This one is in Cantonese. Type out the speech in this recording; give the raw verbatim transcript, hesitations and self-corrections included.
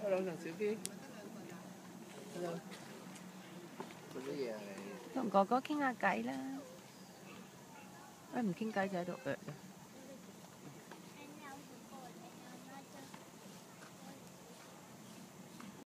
Hello，陳小堅。Hello。做乜嘢啊你？ 同哥哥傾下偈啦。喂，唔傾偈就喺度啄啦。